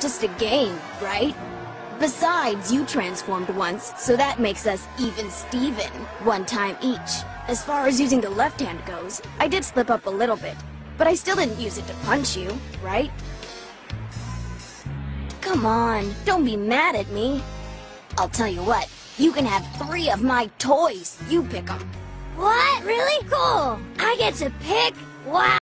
just a game, right? Besides, you transformed once, so that makes us even Steven. 1 time each. As far as using the left hand goes, I did slip up a little bit, but I still didn't use it to punch you, right? Come on, don't be mad at me. I'll tell you what, you can have 3 of my toys. You pick them. What? Really? Cool. I get to pick? Wow.